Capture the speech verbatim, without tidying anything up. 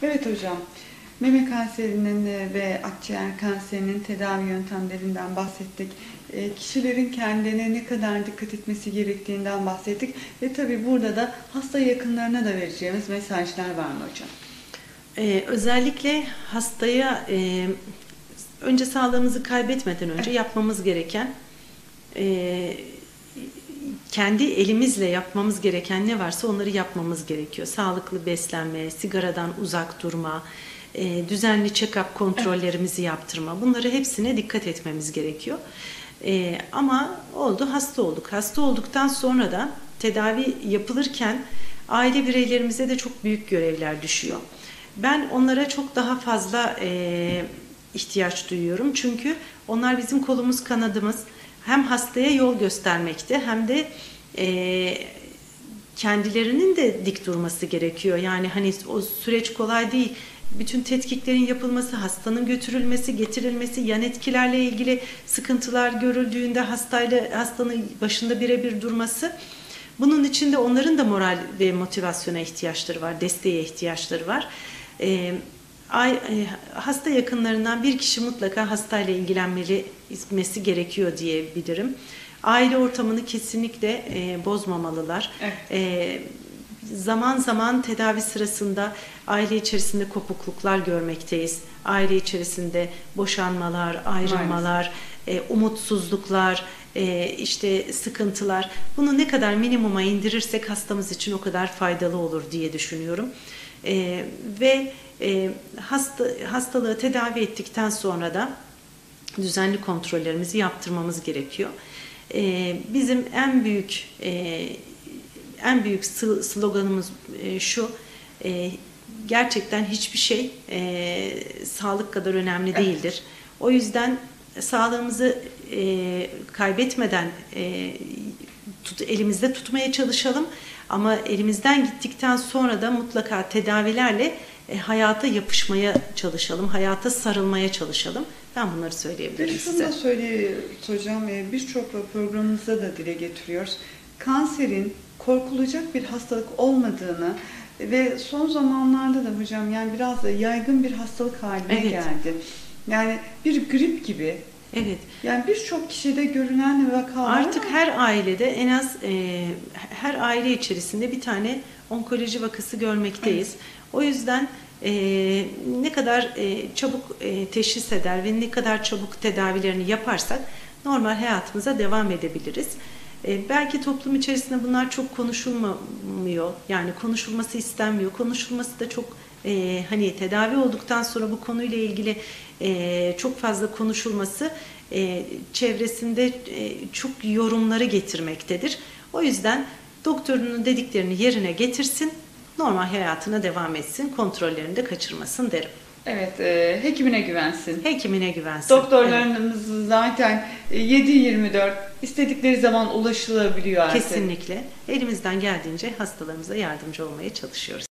Evet hocam, meme kanserinin ve akciğer kanserinin tedavi yöntemlerinden bahsettik. E, kişilerin kendine ne kadar dikkat etmesi gerektiğinden bahsettik. Ve tabii burada da hasta yakınlarına da vereceğimiz mesajlar var mı hocam? Ee, özellikle hastaya e, önce sağlığımızı kaybetmeden önce yapmamız gereken, e, kendi elimizle yapmamız gereken ne varsa onları yapmamız gerekiyor. Sağlıklı beslenme, sigaradan uzak durma, e, düzenli check-up kontrollerimizi yaptırma, bunları hepsine dikkat etmemiz gerekiyor. E, ama oldu, hasta olduk. Hasta olduktan sonra da tedavi yapılırken aile bireylerimize de çok büyük görevler düşüyor. Ben onlara çok daha fazla e, ihtiyaç duyuyorum. Çünkü onlar bizim kolumuz kanadımız. Hem hastaya yol göstermekte hem de e, kendilerinin de dik durması gerekiyor. Yani hani o süreç kolay değil. Bütün tetkiklerin yapılması, hastanın götürülmesi, getirilmesi, yan etkilerle ilgili sıkıntılar görüldüğünde hastayla hastanın başında birebir durması. Bunun için de onların da moral ve motivasyona ihtiyaçları var, desteğe ihtiyaçları var. E, ay, e, hasta yakınlarından bir kişi mutlaka hastayla ilgilenmesi gerekiyor diyebilirim. Aile ortamını kesinlikle e, bozmamalılar. Evet. E, zaman zaman tedavi sırasında aile içerisinde kopukluklar görmekteyiz. Aile içerisinde boşanmalar, ayrılmalar, e, umutsuzluklar, e, işte sıkıntılar. Bunu ne kadar minimuma indirirsek hastamız için o kadar faydalı olur diye düşünüyorum. E, ve e, hasta, hastalığı tedavi ettikten sonra da düzenli kontrollerimizi yaptırmamız gerekiyor. E, bizim en büyük e, en büyük sloganımız e, şu: e, gerçekten hiçbir şey e, sağlık kadar önemli değildir. O yüzden sağlığımızı e, kaybetmeden e, tut, elimizde tutmaya çalışalım. Ama elimizden gittikten sonra da mutlaka tedavilerle e, hayata yapışmaya çalışalım, hayata sarılmaya çalışalım. Ben bunları söyleyebilirim size. Şunu da söyleyeyim hocam, birçok programımızda da dile getiriyoruz. Kanserin korkulacak bir hastalık olmadığını ve son zamanlarda da hocam yani biraz da yaygın bir hastalık haline evet. geldi. Yani bir grip gibi. Evet. Yani birçok kişide görülen vakalar artık her ailede en az e, her aile içerisinde bir tane onkoloji vakası görmekteyiz. Evet. O yüzden e, ne kadar e, çabuk e, teşhis eder ve ne kadar çabuk tedavilerini yaparsak normal hayatımıza devam edebiliriz. E, belki toplum içerisinde bunlar çok konuşulmuyor. Yani konuşulması istenmiyor. Konuşulması da çok e, hani tedavi olduktan sonra bu konuyla ilgili e, çok fazla konuşulması e, çevresinde e, çok yorumları getirmektedir. O yüzden doktorunun dediklerini yerine getirsin, normal hayatına devam etsin, kontrollerini de kaçırmasın derim. Evet, e, hekimine güvensin. Hekimine güvensin. Doktorlarımız evet. zaten yedi yirmi dört istedikleri zaman ulaşılabiliyor artık. Kesinlikle. Elimizden geldiğince hastalarımıza yardımcı olmaya çalışıyoruz.